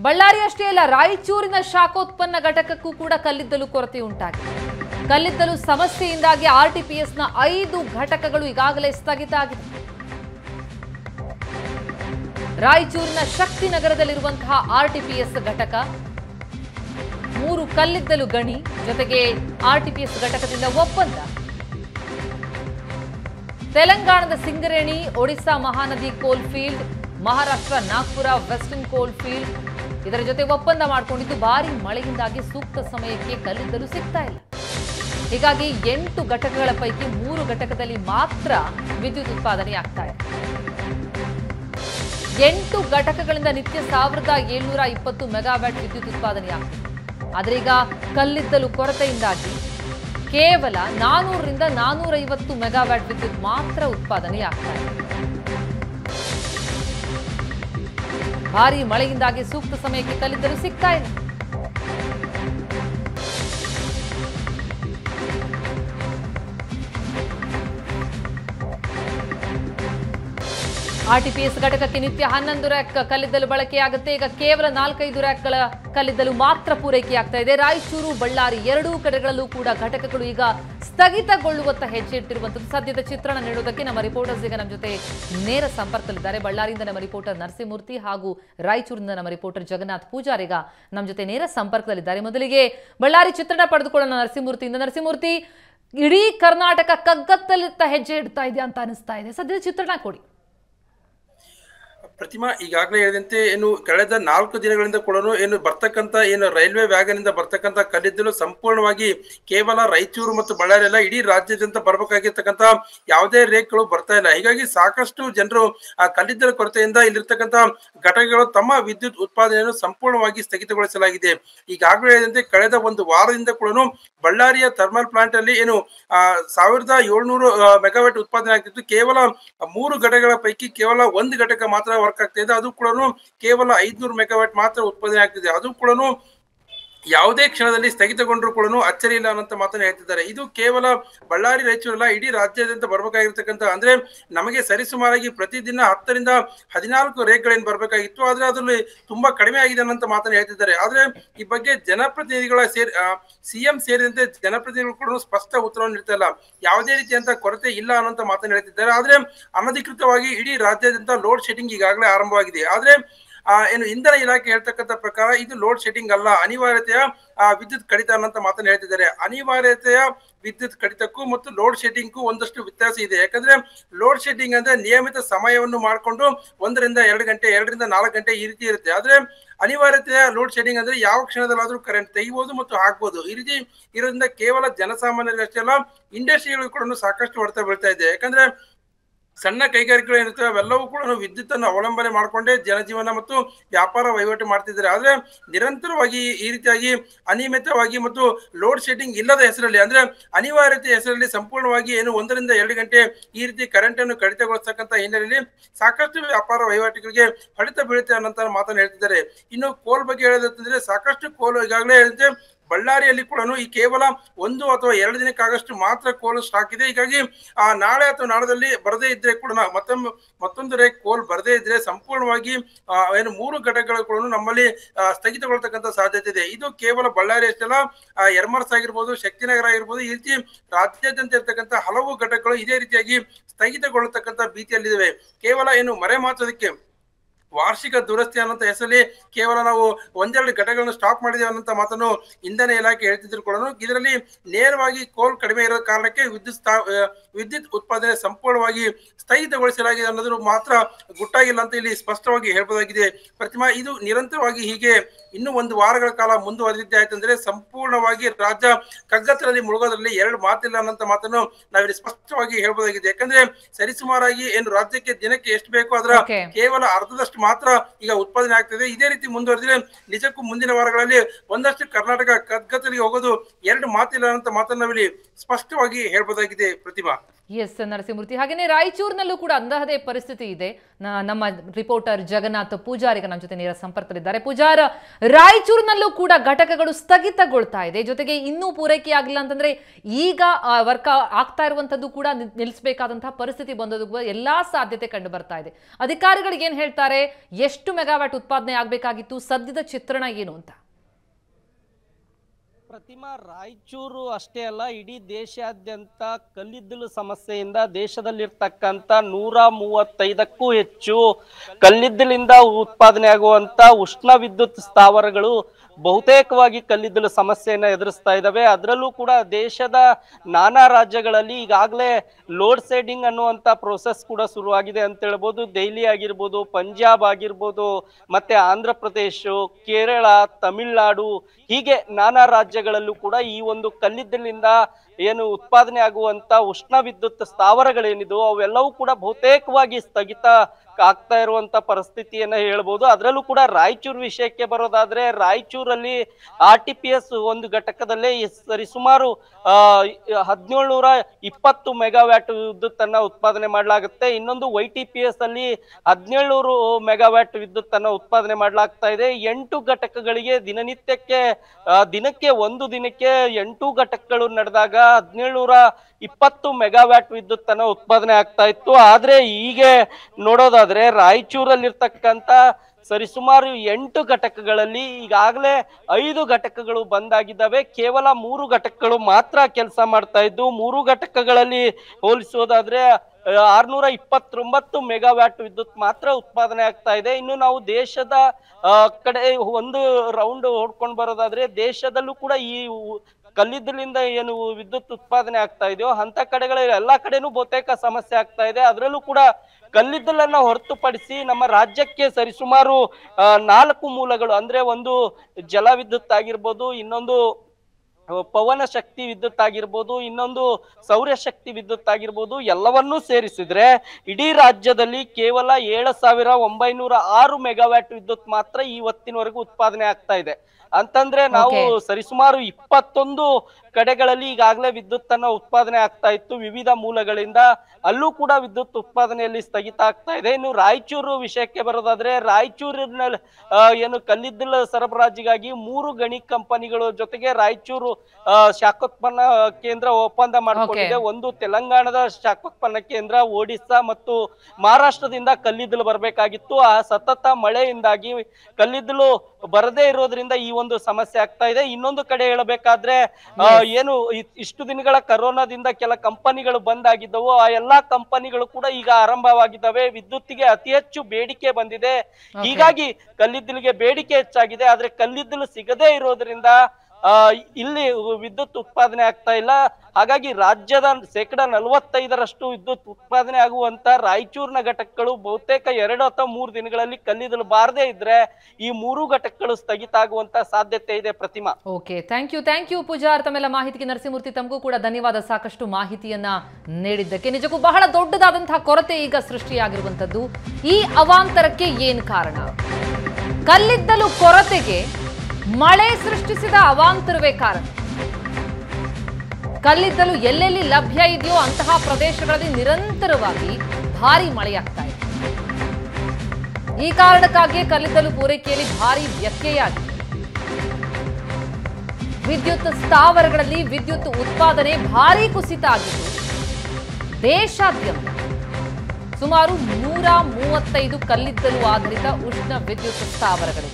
ಬಳ್ಳಾರಿ ಅಷ್ಟೇ ಅಲ್ಲ, ರಾಯಚೂರಿನ ಶಾಖೋತ್ಪನ್ನ ಘಟಕಕ್ಕೂ ಕೂಡ ಕಲ್ಲಿದ್ದಲು ಕೊರತೆ ಉಂಟಾಗಿದೆ. ಕಲ್ಲಿದ್ದಲು ಸಮಸ್ಯೆಯಿಂದಾಗಿ ಆರ್ಟಿಪಿಎಸ್ನ 5 ಘಟಕಗಳು ಈಗಾಗಲೇ ಸ್ಥಗಿತ ಆಗಿದೆ. ರಾಯಚೂರಿನ ಶಕ್ತಿನಗರದಲ್ಲಿರುವಂತಹ ಆರ್ಟಿಪಿಎಸ್ ಘಟಕ, 3 ಕಲ್ಲಿದ್ದಲು ಗಣಿ ಜೊತೆಗೆ ಆರ್ಟಿಪಿಎಸ್ ಘಟಕದಿಂದ ಒಪ್ಪಂದ. ತೆಲಂಗಾಣದ ಸಿಂಗರೇಣಿ, Odisha Mahanadi coal field, Maharashtra Nagpur western coal field ಇದರ ಜೊತೆ ಒಪ್ಪಂದ ಮಾಡಿಕೊಂಡಿದ್ದು ಭಾರಿ ಮಳೆಯಿಂದಾಗಿ ಸೂಕ್ತ ಸಮಯಕ್ಕೆ ಕಲ್ಲಿದ್ದಲು ಸಿಗ್ತಾ ಇಲ್ಲ. ಹೀಗಾಗಿ 8 ಘಟಕಗಳ ಪೈಕಿ 3 ಘಟಕದಲ್ಲಿ ಮಾತ್ರ ವಿದ್ಯುತ್ ಉತ್ಪಾದನೆ ಆಗ್ತಾ ಇದೆ. 8 ಘಟಕಗಳಿಂದ ನಿತ್ಯ 1720 ಮೆಗಾವ್ಯಾಟ್ ವಿದ್ಯುತ್ ಉತ್ಪಾದನೆ ಆಗ್ತಿದೆ. ಆದರೆ ಈಗ ಕಲ್ಲಿದ್ದಲು ಕೊರತೆಯಿಂದಾಗಿ ಕೇವಲ 400 ರಿಂದ 450 ಮೆಗಾವ್ಯಾಟ್ ವಿದ್ಯುತ್ ಮಾತ್ರ ಉತ್ಪಾದನೆ ಆಗ್ತಾ ಇದೆ. ಭಾರಿ ಮಳೆಯಿಂದಾಗಿ ಸೂಕ್ತ ಸಮಯಕ್ಕೆ ಕಲ್ಲಿದ್ದಲು ಸಿಗ್ತಾ ಇಲ್ಲ. ಆರ್ಟಿಪಿಎಸ್ ಘಟಕಕ್ಕೆ ನಿತ್ಯ 11 ರ್ಯಾಕ್ ಕಲ್ಲಿದ್ದಲು ಬಳಕೆಯಾಗುತ್ತೆ. ಈಗ ಕೇವಲ 4-5 ರ್ಯಾಕ್ಗಳ ಕಲ್ಲಿದ್ದಲು ಮಾತ್ರ ಪೂರೈಕೆಯಾಗ್ತಾ ಇದೆ. ರಾಯಚೂರು, ಬಳ್ಳಾರಿ ಎರಡೂ ಕಡೆಗಳಲ್ಲೂ ಕೂಡ ಘಟಕಗಳು ಈಗ ಸ್ಥಗಿತಗೊಳ್ಳುವತ್ತ ಹೆಜ್ಜೆ ಇಟ್ಟಿರುವಂತದ್ದು. ಸದ್ಯದ ಚಿತ್ರಣ ನೀಡುವುದಕ್ಕೆ ನಮ್ಮ ರಿಪೋರ್ಟರ್ಸ್ ಈಗ ನಮ್ಮ ಜೊತೆ ನೇರ ಸಂಪರ್ಕದಲ್ಲಿದ್ದಾರೆ. ಬಳ್ಳಾರಿಯಿಂದ ನಮ್ಮ ರಿಪೋರ್ಟರ್ ನರಸಿಂಹಮೂರ್ತಿ ಹಾಗೂ ರಾಯಚೂರಿನಿಂದ ನಮ್ಮ ರಿಪೋರ್ಟರ್ ಜಗನ್ನಾಥ್ ಪೂಜಾರ್ ಈಗ ನಮ್ಮ ಜೊತೆ ನೇರ ಸಂಪರ್ಕದಲ್ಲಿದ್ದಾರೆ. ಮೊದಲಿಗೆ ಬಳ್ಳಾರಿ ಚಿತ್ರಣ ಪಡೆದುಕೊಳ್ಳೋಣ ನರಸಿಂಹಮೂರ್ತಿಯಿಂದ. ನರಸಿಂಹಮೂರ್ತಿ, ಇಡೀ ಕರ್ನಾಟಕ ಕಗ್ಗತ್ತಲಿತ್ತ ಹೆಜ್ಜೆ ಇಡ್ತಾ ಇದೆಯಾ ಅಂತ ಅನಿಸ್ತಾ ಇದೆ, ಸದ್ಯದ ಚಿತ್ರಣ ಕೊಡಿ. ಪ್ರತಿಮಾ, ಈಗಾಗಲೇ ಹೇಳಿದಂತೆ ಏನು ಕಳೆದ 4 ದಿನಗಳಿಂದ ಕೂಡ ಏನು ಬರ್ತಕ್ಕಂಥ ಏನು ರೈಲ್ವೆ ವ್ಯಾಗನಿಂದ ಬರ್ತಕ್ಕಂಥ ಕಲ್ಲಿದ್ದಲು ಸಂಪೂರ್ಣವಾಗಿ ಕೇವಲ ರಾಯಚೂರು ಮತ್ತು ಬಳ್ಳಾರಿ ಅಲ್ಲ, ಇಡೀ ರಾಜ್ಯಾದ್ಯಂತ ಬರಬೇಕಾಗಿರ್ತಕ್ಕಂಥ ಯಾವುದೇ ರೇಕ್ಗಳು ಬರ್ತಾ ಇಲ್ಲ. ಹೀಗಾಗಿ ಸಾಕಷ್ಟು ಜನರು ಆ ಕಲ್ಲಿದ್ದಲು ಕೊರತೆಯಿಂದ ಇಲ್ಲಿರ್ತಕ್ಕಂಥ ಘಟಕಗಳು ತಮ್ಮ ವಿದ್ಯುತ್ ಉತ್ಪಾದನೆಯನ್ನು ಸಂಪೂರ್ಣವಾಗಿ ಸ್ಥಗಿತಗೊಳಿಸಲಾಗಿದೆ. ಈಗಾಗಲೇ ಹೇಳಿದಂತೆ ಕಳೆದ 1 ವಾರದಿಂದ ಕೂಡ ಬಳ್ಳಾರಿಯ ಥರ್ಮಲ್ ಪ್ಲಾಂಟ್ ಅಲ್ಲಿ ಏನು 1700 ಮೆಗಾವ್ಯಾಟ್ ಉತ್ಪಾದನೆ ಆಗ್ತಿತ್ತು. ಕೇವಲ 3 ಘಟಕಗಳ ಪೈಕಿ ಕೇವಲ 1 ಘಟಕ ಮಾತ್ರ ವರ್ಕ್ ಆಗ್ತಾ ಇದೆ. ಅದು ಕೂಡ ಕೇವಲ 500 ಮೆಗಾವ್ಯಾಟ್ ಮಾತ್ರ ಉತ್ಪಾದನೆ ಆಗ್ತಿದೆ. ಅದು ಕೂಡ ಯಾವುದೇ ಕ್ಷಣದಲ್ಲಿ ಸ್ಥಗಿತಗೊಂಡ್ರು ಕೂಡ ಅಚ್ಚರಿ ಇಲ್ಲ ಅನ್ನೋ ಮಾತನ್ನ ಹೇಳ್ತಿದ್ದಾರೆ. ಇದು ಕೇವಲ ಬಳ್ಳಾರಿ, ರಾಯಚೂರಲ್ಲ, ಇಡೀ ರಾಜ್ಯಾದ್ಯಂತ ಬರ್ಬೇಕಾಗಿರ್ತಕ್ಕಂಥ, ಅಂದ್ರೆ ನಮಗೆ ಸರಿಸುಮಾರಾಗಿ ಪ್ರತಿದಿನ 10 ರಿಂದ 14 ರೇಕ್ಗಳೇನು ಬರ್ಬೇಕಾಗಿತ್ತು, ಆದ್ರೆ ಅದ್ರಲ್ಲಿ ತುಂಬಾ ಕಡಿಮೆ ಆಗಿದೆ ಅನ್ನೋ ಮಾತನ್ನ ಹೇಳ್ತಿದ್ದಾರೆ. ಆದ್ರೆ ಈ ಬಗ್ಗೆ ಜನಪ್ರತಿನಿಧಿಗಳ ಸಿಎಂ ಸೇರಿದಂತೆ ಜನಪ್ರತಿನಿಧಿಗಳು ಕೂಡ ಸ್ಪಷ್ಟ ಉತ್ತರವನ್ನು ನೀಡ್ತಾ ಇಲ್ಲ. ಯಾವುದೇ ರೀತಿಯಂತ ಕೊರತೆ ಇಲ್ಲ ಅನ್ನೋ ಮಾತನ್ನ ಹೇಳ್ತಿದ್ದಾರೆ. ಆದ್ರೆ ಅನಧಿಕೃತವಾಗಿ ಇಡೀ ರಾಜ್ಯಾದ್ಯಂತ ಲೋಡ್ ಶೆಡ್ಡಿಂಗ್ ಈಗಾಗಲೇ ಆರಂಭವಾಗಿದೆ. ಆದ್ರೆ ಏನು ಇಂಧನ ಇಲಾಖೆ ಹೇಳ್ತಕ್ಕಂಥ ಪ್ರಕಾರ ಇದು ಲೋಡ್ ಶೆಡ್ಡಿಂಗ್ ಅಲ್ಲ, ಅನಿವಾರ್ಯತೆಯ ವಿದ್ಯುತ್ ಕಡಿತ ಅನ್ನಂತ ಮಾತನ್ನ ಹೇಳ್ತಿದ್ದಾರೆ. ಅನಿವಾರ್ಯತೆಯ ವಿದ್ಯುತ್ ಕಡಿತಕ್ಕೂ ಮತ್ತು ಲೋಡ್ ಶೆಡ್ಡಿಂಗ್ಗೂ ಒಂದಷ್ಟು ವ್ಯತ್ಯಾಸ ಇದೆ. ಯಾಕಂದ್ರೆ ಲೋಡ್ ಶೆಡ್ಡಿಂಗ್ ಅಂದ್ರೆ ನಿಯಮಿತ ಸಮಯವನ್ನು ಮಾಡಿಕೊಂಡು 1 ರಿಂದ 2 ಗಂಟೆ, 2 ರಿಂದ 4 ಗಂಟೆ ಈ ರೀತಿ ಇರುತ್ತೆ. ಆದ್ರೆ ಅನಿವಾರ್ಯತೆಯ ಲೋಡ್ ಶೆಡ್ಡಿಂಗ್ ಅಂದ್ರೆ ಯಾವ ಕ್ಷಣದಲ್ಲಾದ್ರೂ ಕರೆಂಟ್ ತೆಗಿಬಹುದು ಮತ್ತು ಹಾಕ್ಬೋದು. ಈ ರೀತಿ ಇರೋದ್ರಿಂದ ಕೇವಲ ಜನಸಾಮಾನ್ಯರಿಗಷ್ಟೇ ಅಲ್ಲ, ಇಂಡಸ್ಟ್ರಿಗಳು ಕೂಡ ಸಾಕಷ್ಟು ಹೊಡೆತ ಬೀಳ್ತಾ ಇದೆ. ಯಾಕಂದ್ರೆ ಸಣ್ಣ ಕೈಗಾರಿಕೆಗಳು ಏನಿರ್ತವೆ ಅವೆಲ್ಲವೂ ಕೂಡ ವಿದ್ಯುತ್ ಅನ್ನು ಅವಲಂಬನೆ ಮಾಡಿಕೊಂಡೇ ಜನಜೀವನ ಮತ್ತು ವ್ಯಾಪಾರ ವಹಿವಾಟು ಮಾಡ್ತಿದ್ದಾರೆ. ಆದ್ರೆ ನಿರಂತರವಾಗಿ ಈ ರೀತಿಯಾಗಿ ಅನಿಯಮಿತವಾಗಿ ಮತ್ತು ಲೋಡ್ ಶೆಡ್ಡಿಂಗ್ ಇಲ್ಲದ ಹೆಸರಲ್ಲಿ, ಅಂದ್ರೆ ಅನಿವಾರ್ಯತೆ ಹೆಸರಲ್ಲಿ ಸಂಪೂರ್ಣವಾಗಿ ಏನು 1 ರಿಂದ 2 ಗಂಟೆ ಈ ರೀತಿ ಕರೆಂಟ್ ಅನ್ನು ಕಡಿತಗೊಳಿಸ್ತಕ್ಕಂಥ ಹಿನ್ನೆಲೆಯಲ್ಲಿ ಸಾಕಷ್ಟು ವ್ಯಾಪಾರ ವಹಿವಾಟುಗಳಿಗೆ ಹೊಡೆತ ಬೀಳುತ್ತೆ ಅನ್ನೋ ಮಾತನ್ನು ಹೇಳ್ತಿದ್ದಾರೆ. ಇನ್ನು ಕೋಲ್ ಬಗ್ಗೆ ಹೇಳೋದಂತಂದ್ರೆ ಸಾಕಷ್ಟು ಕೋಲು ಈಗಾಗಲೇ ಹೇಳಿದಂತೆ ಬಳ್ಳಾರಿಯಲ್ಲಿ ಕೂಡ ಈ ಕೇವಲ 1 ಅಥವಾ 2 ದಿನಕ್ಕಾಗಷ್ಟು ಮಾತ್ರ ಕೋಲ್ ಸ್ಟಾಕ್ ಇದೆ. ಹೀಗಾಗಿ ನಾಳೆ ಅಥವಾ ನಾಳದಲ್ಲಿ ಬರದೇ ಇದ್ರೆ ಕೂಡ ಮತ್ತೊಂದು ರೇಕ್ ಕೋಲ್ ಬರದೇ ಇದ್ರೆ ಸಂಪೂರ್ಣವಾಗಿ ಏನು 3 ಘಟಕಗಳು ಕೂಡ ನಮ್ಮಲ್ಲಿ ಸ್ಥಗಿತಗೊಳ್ತಕ್ಕಂಥ ಸಾಧ್ಯತೆ ಇದೆ. ಇದು ಕೇವಲ ಬಳ್ಳಾರಿ ಅಷ್ಟೆಲ್ಲ, ಯರಮರ್ಸ್ ಆಗಿರ್ಬೋದು, ಶಕ್ತಿನಗರ ಆಗಿರ್ಬೋದು, ಈ ರೀತಿ ರಾಜ್ಯಾದ್ಯಂತ ಇರ್ತಕ್ಕಂಥ ಹಲವು ಘಟಕಗಳು ಇದೇ ರೀತಿಯಾಗಿ ಸ್ಥಗಿತಗೊಳ್ಳತಕ್ಕಂಥ ಭೀತಿಯಲ್ಲಿವೆ. ಕೇವಲ ಏನು ಮರೆ ಮಾಚೋದಕ್ಕೆ ವಾರ್ಷಿಕ ದುರಸ್ತಿ ಅನ್ನೋ ಹೆಸರಲ್ಲಿ ಕೇವಲ ನಾವು 1-2 ಘಟಕಗಳನ್ನು ಸ್ಟಾಪ್ ಮಾಡಿದ್ದೇವೆ ಅನ್ನೋ ಮಾತನ್ನು ಇಂಧನ ಇಲಾಖೆ ಹೇಳ್ತಿದ್ರು ಕೂಡ ಇದರಲ್ಲಿ ನೇರವಾಗಿ ಕೋಲ್ ಕಡಿಮೆ ಇರೋ ಕಾರಣಕ್ಕೆ ವಿದ್ಯುತ್ ಉತ್ಪಾದನೆ ಸಂಪೂರ್ಣವಾಗಿ ಸ್ಥಗಿತಗೊಳಿಸಲಾಗಿದೆ ಅನ್ನೋದು ಮಾತ್ರ ಗುಟ್ಟಾಗಿಲ್ಲ ಅಂತ ಇಲ್ಲಿ ಸ್ಪಷ್ಟವಾಗಿ ಹೇಳ್ಬೋದಾಗಿದೆ. ಪ್ರತಿಮಾ, ಇದು ನಿರಂತರವಾಗಿ ಹೀಗೆ ಇನ್ನು 1 ವಾರಗಳ ಕಾಲ ಮುಂದುವರೆದಿದ್ದೆ ಆಯ್ತಂದ್ರೆ ಸಂಪೂರ್ಣವಾಗಿ ರಾಜ್ಯ ಕಗ್ಗತ್ತಲಲ್ಲಿ ಮುಳುಗೋದ್ರಲ್ಲಿ 2 ಮಾತಿಲ್ಲ ಅನ್ನೋ ಮಾತನ್ನು ನಾವಿಲ್ಲಿ ಸ್ಪಷ್ಟವಾಗಿ ಹೇಳ್ಬೋದಾಗಿದೆ. ಯಾಕಂದ್ರೆ ಸರಿಸುಮಾರಾಗಿ ಏನು ರಾಜ್ಯಕ್ಕೆ ದಿನಕ್ಕೆ ಎಷ್ಟು ಬೇಕೋ ಅದರ ಕೇವಲ ಅರ್ಧದಷ್ಟು ಮಾತ್ರ ಈಗ ಉತ್ಪಾದನೆ ಆಗ್ತದೆ. ಇದೇ ರೀತಿ ಮುಂದುವರೆದ್ರೆ ನಿಜಕ್ಕೂ ಮುಂದಿನ ವಾರಗಳಲ್ಲಿ ಒಂದಷ್ಟು ಕರ್ನಾಟಕ ಕಗ್ಗತ್ತಲಿಗೆ ಹೋಗೋದು 2 ಮಾತಿಲ್ಲ ಅಂತ ಮಾತನ್ನ ನಾವಿಲ್ಲಿ ಸ್ಪಷ್ಟವಾಗಿ ಹೇಳ್ಬೋದಾಗಿದೆ. ಪ್ರತಿಮಾ, ಎಸ್ ನರಸಿಂಹಮೂರ್ತಿ, ಹಾಗೇನೆ ರಾಯಚೂರಿನಲ್ಲೂ ಕೂಡ ಅಂತಹದೇ ಪರಿಸ್ಥಿತಿ ಇದೆ. ನಮ್ಮ ರಿಪೋರ್ಟರ್ ಜಗನ್ನಾಥ್ ಪೂಜಾರ್ ಈಗ ನಮ್ಮ ಜೊತೆ ನೇರ ಸಂಪರ್ಕದಲ್ಲಿದ್ದಾರೆ. ಪೂಜಾರ್, ರಾಯಚೂರಿನಲ್ಲೂ ಕೂಡ ಘಟಕಗಳು ಸ್ಥಗಿತಗೊಳ್ತಾ ಇದೆ, ಜೊತೆಗೆ ಇನ್ನೂ ಪೂರೈಕೆ ಆಗಿಲ್ಲ ಅಂತಂದ್ರೆ ಈಗ ವರ್ಕ್ ಆಗ್ತಾ ಇರುವಂತದ್ದು ಕೂಡ ನಿಲ್ಲಿಸಬೇಕಾದಂತಹ ಪರಿಸ್ಥಿತಿ ಬಂದದ್ದು ಎಲ್ಲಾ ಸಾಧ್ಯತೆ ಕಂಡು ಬರ್ತಾ ಇದೆ. ಅಧಿಕಾರಿಗಳಿಗೆ ಏನ್ ಹೇಳ್ತಾರೆ, ಎಷ್ಟು ಮೆಗಾವ್ಯಾಟ್ ಉತ್ಪಾದನೆ ಆಗಬೇಕಾಗಿತ್ತು, ಸದ್ಯದ ಚಿತ್ರಣ ಏನು ಅಂತ? ಪ್ರತಿಮಾ, ರಾಯಚೂರು ಅಷ್ಟೇ ಅಲ್ಲ, ಇಡೀ ದೇಶಾದ್ಯಂತ ಕಲ್ಲಿದ್ದಲು ಸಮಸ್ಯೆಯಿಂದ ದೇಶದಲ್ಲಿರ್ತಕ್ಕಂಥ 135ಕ್ಕೂ ಹೆಚ್ಚು ಕಲ್ಲಿದ್ದಲಿಂದ ಉತ್ಪಾದನೆ ಆಗುವಂತ ಉಷ್ಣ ವಿದ್ಯುತ್ ಸ್ಥಾವರಗಳು ಬಹುತೇಕವಾಗಿ ಕಲ್ಲಿದ್ದಲು ಸಮಸ್ಯೆಯನ್ನ ಎದುರಿಸ್ತಾ ಇದ್ದಾವೆ. ಅದರಲ್ಲೂ ಕೂಡ ದೇಶದ ನಾನಾ ರಾಜ್ಯಗಳಲ್ಲಿ ಈಗಾಗಲೇ ಲೋಡ್ ಶೆಡ್ಡಿಂಗ್ ಅನ್ನುವಂತ ಪ್ರೋಸೆಸ್ ಕೂಡ ಶುರುವಾಗಿದೆ ಅಂತ ಹೇಳ್ಬೋದು. ದೆಹಲಿ ಆಗಿರ್ಬೋದು, ಪಂಜಾಬ್ ಆಗಿರ್ಬೋದು, ಮತ್ತೆ ಆಂಧ್ರ ಪ್ರದೇಶ, ಕೇರಳ, ತಮಿಳುನಾಡು, ಹೀಗೆ ನಾನಾ ರಾಜ್ಯಗಳಲ್ಲೂ ಕೂಡ ಈ ಒಂದು ಕಲ್ಲಿದ್ದಲಿನಿಂದ ಏನು ಉತ್ಪಾದನೆ ಆಗುವಂತ ಉಷ್ಣ ವಿದ್ಯುತ್ ಸ್ಥಾವರಗಳೇನಿದು ಅವೆಲ್ಲವೂ ಕೂಡ ಬಹುತೇಕವಾಗಿ ಸ್ಥಗಿತ ಆಗ್ತಾ ಇರುವಂತ ಪರಿಸ್ಥಿತಿಯನ್ನ ಹೇಳ್ಬೋದು. ಅದರಲ್ಲೂ ಕೂಡ ರಾಯಚೂರು ವಿಷಯಕ್ಕೆ ಬರೋದಾದ್ರೆ, ರಾಯಚೂರಲ್ಲಿ RTPS ಒಂದು ಘಟಕದಲ್ಲೇ ಸರಿಸುಮಾರು 1720 ಮೆಗಾವ್ಯಾಟ್ ವಿದ್ಯುತ್ ಅನ್ನ ಉತ್ಪಾದನೆ ಮಾಡಲಾಗುತ್ತೆ. ಇನ್ನೊಂದು YTPS ಅಲ್ಲಿ 1700 ಮೆಗಾವ್ಯಾಟ್ ವಿದ್ಯುತ್ ಅನ್ನ ಉತ್ಪಾದನೆ ಮಾಡಲಾಗ್ತಾ ಇದೆ. 8 ಘಟಕಗಳಿಗೆ ದಿನಕ್ಕೆ ಒಂದು ದಿನಕ್ಕೆ 8 ಘಟಕಗಳು ನಡೆದಾಗ 1720 ಮೆಗಾವ್ಯಾಟ್ ವಿದ್ಯುತ್ ಅನ್ನ ಉತ್ಪಾದನೆ ಆಗ್ತಾ ಇತ್ತು. ಆದ್ರೆ ಈಗ ನೋಡೋದಾದ್ರೆ ರಾಯಚೂರಲ್ಲಿರ್ತಕ್ಕಂಥ ಸರಿಸುಮಾರು 8 ಘಟಕಗಳಲ್ಲಿ ಈಗಾಗಲೇ 5 ಘಟಕಗಳು ಬಂದಾಗಿದ್ದಾವೆ. ಕೇವಲ 3 ಘಟಕಗಳು ಮಾತ್ರ ಕೆಲಸ ಮಾಡ್ತಾ ಇದ್ದು, 3 ಘಟಕಗಳಲ್ಲಿ ಹೋಲಿಸೋದಾದ್ರೆ 629 ಮೆಗಾವ್ಯಾಟ್ ವಿದ್ಯುತ್ ಮಾತ್ರ ಉತ್ಪಾದನೆ ಆಗ್ತಾ ಇದೆ. ಇನ್ನು ನಾವು ದೇಶದ ಕಡೆ ಒಂದು ರೌಂಡ್ ಹೊಡ್ಕೊಂಡು ಬರೋದಾದ್ರೆ, ದೇಶದಲ್ಲೂ ಕೂಡ ಈ ಕಲ್ಲಿದ್ದಲಿಂದ ಏನು ವಿದ್ಯುತ್ ಉತ್ಪಾದನೆ ಆಗ್ತಾ ಇದೆಯೋ ಅಂತ ಕಡೆಗಳ ಎಲ್ಲಾ ಕಡೆನೂ ಬಹುತೇಕ ಸಮಸ್ಯೆ ಆಗ್ತಾ ಇದೆ. ಅದರಲ್ಲೂ ಕೂಡ ಕಲ್ಲಿದ್ದಲನ್ನ ಹೊರತುಪಡಿಸಿ ನಮ್ಮ ರಾಜ್ಯಕ್ಕೆ ಸರಿಸುಮಾರು 4 ಮೂಲಗಳು, ಅಂದ್ರೆ ಒಂದು ಜಲ ವಿದ್ಯುತ್ ಆಗಿರ್ಬೋದು, ಇನ್ನೊಂದು ಪವನ ಶಕ್ತಿ ವಿದ್ಯುತ್ ಆಗಿರ್ಬೋದು, ಇನ್ನೊಂದು ಸೌರಶಕ್ತಿ ವಿದ್ಯುತ್ ಆಗಿರ್ಬೋದು, ಎಲ್ಲವನ್ನೂ ಸೇರಿಸಿದ್ರೆ ಇಡೀ ರಾಜ್ಯದಲ್ಲಿ ಕೇವಲ 7906 ಮೆಗಾವ್ಯಾಟ್ ವಿದ್ಯುತ್ ಮಾತ್ರ ಇವತ್ತಿನವರೆಗೂ ಉತ್ಪಾದನೆ ಆಗ್ತಾ ಇದೆ. ಅಂತಂದ್ರೆ ನಾವು ಸರಿಸುಮಾರು 21 ಕಡೆಗಳಲ್ಲಿ ಈಗಾಗಲೇ ವಿದ್ಯುತ್ ಅನ್ನ ಉತ್ಪಾದನೆ ಆಗ್ತಾ ಇತ್ತು ವಿವಿಧ ಮೂಲಗಳಿಂದ. ಅಲ್ಲೂ ಕೂಡ ವಿದ್ಯುತ್ ಉತ್ಪಾದನೆಯಲ್ಲಿ ಸ್ಥಗಿತ ಆಗ್ತಾ ಇದೆ. ಇನ್ನು ರಾಯಚೂರು ವಿಷಯಕ್ಕೆ ಬರೋದಾದ್ರೆ, ರಾಯಚೂರಿನಲ್ಲಿ ಏನು ಕಲ್ಲಿದ್ದಲು ಸರಬರಾಜಿಗಾಗಿ 3 ಗಣಿ ಕಂಪನಿಗಳ ಜೊತೆಗೆ ರಾಯಚೂರು ಶಾಖೋತ್ಪನ್ನ ಕೇಂದ್ರ ಒಪ್ಪಂದ ಮಾಡಿಕೊಂಡಿದೆ. ಒಂದು ತೆಲಂಗಾಣದ ಶಾಖೋತ್ಪನ್ನ ಕೇಂದ್ರ, ಒಡಿಸ್ಸಾ ಮತ್ತು ಮಹಾರಾಷ್ಟ್ರದಿಂದ ಕಲ್ಲಿದ್ದಲು ಬರಬೇಕಾಗಿತ್ತು. ಆ ಸತತ ಮಳೆಯಿಂದಾಗಿ ಕಲ್ಲಿದ್ದಲು ಬರದೇ ಇರೋದ್ರಿಂದ ಈ ಒಂದು ಸಮಸ್ಯೆ ಆಗ್ತಾ ಇದೆ. ಇನ್ನೊಂದು ಕಡೆ ಹೇಳಬೇಕಾದ್ರೆ, ಏನು ಇಷ್ಟು ದಿನಗಳ ಕರೋನಾದಿಂದ ಕೆಲ ಕಂಪನಿಗಳು ಬಂದಾಗಿದ್ದವು, ಆ ಎಲ್ಲಾ ಕಂಪನಿಗಳು ಕೂಡ ಈಗ ಆರಂಭವಾಗಿದ್ದಾವೆ. ವಿದ್ಯುತ್ತಿಗೆ ಅತಿ ಹೆಚ್ಚು ಬೇಡಿಕೆ ಬಂದಿದೆ, ಹೀಗಾಗಿ ಕಲ್ಲಿದ್ದಲಿಗೆ ಬೇಡಿಕೆ ಹೆಚ್ಚಾಗಿದೆ. ಆದ್ರೆ ಕಲ್ಲಿದ್ದಲು ಸಿಗದೇ ಇರೋದ್ರಿಂದ ಇಲ್ಲಿ ವಿದ್ಯುತ್ ಉತ್ಪಾದನೆ ಆಗ್ತಾ ಇಲ್ಲ. ಹಾಗಾಗಿ ರಾಜ್ಯದ 45% ವಿದ್ಯುತ್ ಉತ್ಪಾದನೆ ಆಗುವಂತ ರಾಯಚೂರಿನ ಘಟಕಗಳು ಬಹುತೇಕ 2 ಅಥವಾ 3 ದಿನಗಳಲ್ಲಿ ಕಲ್ಲಿದ್ದಲು ಬಾರದೇ ಇದ್ರೆ ಈ 3 ಘಟಕಗಳು ಸ್ಥಗಿತ ಆಗುವಂತ ಸಾಧ್ಯತೆ ಇದೆ. Pratima, okay, thank you Pujar, ತಮ್ಮೆಲ್ಲ ಮಾಹಿತಿಗೆ. ನರಸಿಂಹಮೂರ್ತಿ, ತಮಗೂ ಕೂಡ ಧನ್ಯವಾದ, ಸಾಕಷ್ಟು ಮಾಹಿತಿಯನ್ನ ನೀಡಿದ್ದಕ್ಕೆ. ನಿಜಕ್ಕೂ ಬಹಳ ದೊಡ್ಡದಾದಂತಹ ಕೊರತೆ ಈಗ ಸೃಷ್ಟಿಯಾಗಿರುವಂತದ್ದು. ಈ ಅವಾಂತರಕ್ಕೆ ಏನ್ ಕಾರಣ? ಕಲ್ಲಿದ್ದಲು ಕೊರತೆಗೆ ಮಳೆ ಸೃಷ್ಟಿಸಿದ ಅವಾಂತರವೇ ಕಾರಣ. ಕಲ್ಲಿದ್ದಲು ಎಲ್ಲೆಲ್ಲಿ ಲಭ್ಯ ಇದೆಯೋ ಅಂತಹ ಪ್ರದೇಶಗಳಲ್ಲಿ ನಿರಂತರವಾಗಿ ಭಾರಿ ಮಳೆಯಾಗ್ತಾ ಇದೆ. ಈ ಕಾರಣಕ್ಕಾಗಿ ಕಲ್ಲಿದ್ದಲು ಪೂರೈಕೆಯಲ್ಲಿ ಭಾರಿ ವ್ಯತ್ಯಯ ಆಗಿದೆ. ವಿದ್ಯುತ್ ಸ್ಥಾವರಗಳಲ್ಲಿ ವಿದ್ಯುತ್ ಉತ್ಪಾದನೆ ಭಾರಿ ಕುಸಿತ ಆಗಿದ್ದು, ದೇಶಾದ್ಯಂತ ಸುಮಾರು 135 ಕಲ್ಲಿದ್ದಲು ಆಧಾರಿತ ಉಷ್ಣ ವಿದ್ಯುತ್ ಸ್ಥಾವರಗಳಿವೆ.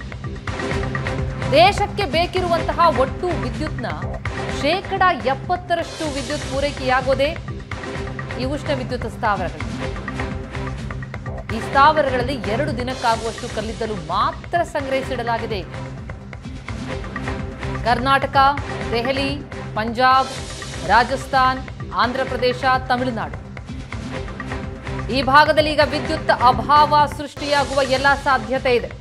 ದೇಶಕ್ಕೆ ಬೇಕಿರುವಂತಹ ಒಟ್ಟು ವಿದ್ಯುತ್ನ 70% ವಿದ್ಯುತ್ ಪೂರೈಕೆಯಾಗೋದೇ ಈ ಉಷ್ಣ ವಿದ್ಯುತ್ ಸ್ಥಾವರಗಳು. ಈ ಸ್ಥಾವರಗಳಲ್ಲಿ 2 ದಿನಕ್ಕಾಗುವಷ್ಟು ಕಲ್ಲಿದ್ದಲು ಮಾತ್ರ ಸಂಗ್ರಹಿಸಿಡಲಾಗಿದೆ. ಕರ್ನಾಟಕ, ದೆಹಲಿ, ಪಂಜಾಬ್, ರಾಜಸ್ಥಾನ್, ಆಂಧ್ರ ಪ್ರದೇಶ, ತಮಿಳುನಾಡು ಈ ಭಾಗದಲ್ಲಿ ಈಗ ವಿದ್ಯುತ್ ಅಭಾವ ಸೃಷ್ಟಿಯಾಗುವ ಎಲ್ಲ ಸಾಧ್ಯತೆ ಇದೆ.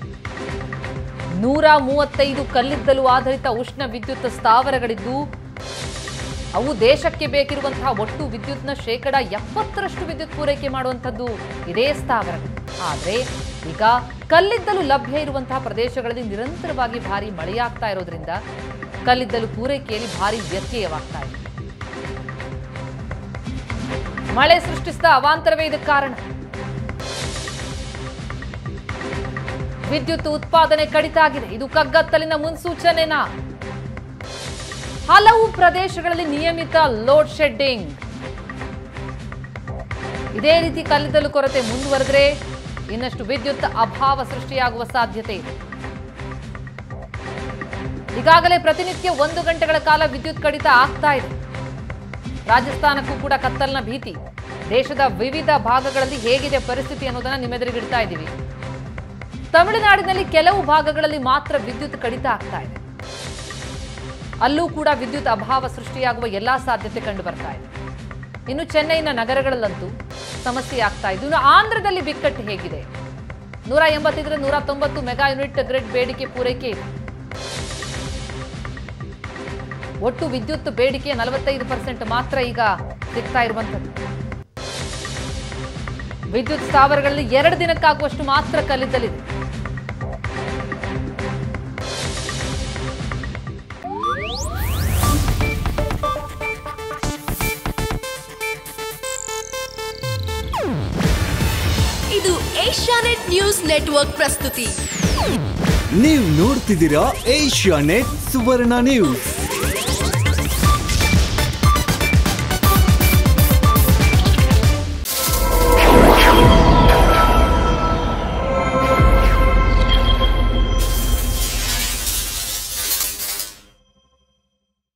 135 ಕಲ್ಲಿದ್ದಲು ಆಧಾರಿತ ಉಷ್ಣ ವಿದ್ಯುತ್ ಸ್ಥಾವರಗಳಿದ್ದು, ಅವು ದೇಶಕ್ಕೆ ಬೇಕಿರುವಂತಹ ಒಟ್ಟು ವಿದ್ಯುತ್ನ 70% ವಿದ್ಯುತ್ ಪೂರೈಕೆ ಮಾಡುವಂಥದ್ದು ಇದೇ ಸ್ಥಾವರಗಳು. ಆದರೆ ಈಗ ಕಲ್ಲಿದ್ದಲು ಲಭ್ಯ ಇರುವಂತಹ ಪ್ರದೇಶಗಳಲ್ಲಿ ನಿರಂತರವಾಗಿ ಭಾರಿ ಮಳೆಯಾಗ್ತಾ ಇರೋದ್ರಿಂದ ಕಲ್ಲಿದ್ದಲು ಪೂರೈಕೆಯಲ್ಲಿ ಭಾರಿ ವ್ಯತ್ಯಯವಾಗ್ತಾ ಇದೆ. ಮಳೆ ಸೃಷ್ಟಿಸಿದ ಅವಾಂತರವೇ ಇದಕ್ಕೆ ಕಾರಣ. ವಿದ್ಯುತ್ ಉತ್ಪಾದನೆ ಕಡಿತ ಆಗಿದೆ. ಇದು ಕಗ್ಗತ್ತಲಿನ ಮುನ್ಸೂಚನೆನಾ? ಹಲವು ಪ್ರದೇಶಗಳಲ್ಲಿ ನಿಯಮಿತ ಲೋಡ್ ಶೆಡ್ಡಿಂಗ್. ಇದೇ ರೀತಿ ಕಲ್ಲಿದ್ದಲು ಕೊರತೆ ಮುಂದುವರೆದರೆ ಇನ್ನಷ್ಟು ವಿದ್ಯುತ್ ಅಭಾವ ಸೃಷ್ಟಿಯಾಗುವ ಸಾಧ್ಯತೆ ಇದೆ. ಈಗಾಗಲೇ ಪ್ರತಿನಿತ್ಯ 1 ಗಂಟೆಗಳ ಕಾಲ ವಿದ್ಯುತ್ ಕಡಿತ ಆಗ್ತಾ ಇದೆ. ರಾಜಸ್ಥಾನಕ್ಕೂ ಕೂಡ ಕತ್ತಲಿನ ಭೀತಿ. ದೇಶದ ವಿವಿಧ ಭಾಗಗಳಲ್ಲಿ ಹೇಗಿದೆ ಪರಿಸ್ಥಿತಿ ಅನ್ನೋದನ್ನ ನಿಮ್ಮೆದುರಿಗಿಡ್ತಾ ಇದ್ದೀವಿ. ತಮಿಳುನಾಡಿನಲ್ಲಿ ಕೆಲವು ಭಾಗಗಳಲ್ಲಿ ಮಾತ್ರ ವಿದ್ಯುತ್ ಕಡಿತ ಆಗ್ತಾ ಇದೆ. ಅಲ್ಲೂ ಕೂಡ ವಿದ್ಯುತ್ ಅಭಾವ ಸೃಷ್ಟಿಯಾಗುವ ಎಲ್ಲಾ ಸಾಧ್ಯತೆ ಕಂಡು ಬರ್ತಾ ಇದೆ. ಇನ್ನು ಚೆನ್ನೈನ ನಗರಗಳಲ್ಲಂತೂ ಸಮಸ್ಯೆ ಆಗ್ತಾ ಇದೆ. ಇನ್ನು ಆಂಧ್ರದಲ್ಲಿ ಬಿಕ್ಕಟ್ಟು ಹೇಗಿದೆ? 185 190 ಮೆಗಾ ಯೂನಿಟ್ ಗ್ರಿಡ್ ಬೇಡಿಕೆ ಪೂರೈಕೆ ಇದೆ. ಒಟ್ಟು ವಿದ್ಯುತ್ ಬೇಡಿಕೆ 45% ಮಾತ್ರ ಈಗ ಸಿಗ್ತಾ ಇರುವಂಥದ್ದು. ವಿದ್ಯುತ್ ಸ್ಥಾವರಗಳಲ್ಲಿ 2 ದಿನಕ್ಕಾಗುವಷ್ಟು ಮಾತ್ರ ಕಲ್ಲಿದ್ದಲಿದೆ. ಇದು ಏಷ್ಯಾನೆಟ್ ನ್ಯೂಸ್ ನೆಟ್ವರ್ಕ್ ಪ್ರಸ್ತುತಿ. ನೀವು ನೋಡ್ತಿದ್ದೀರಾ ಏಷ್ಯಾನೆಟ್ ಸುವರ್ಣ ನ್ಯೂಸ್.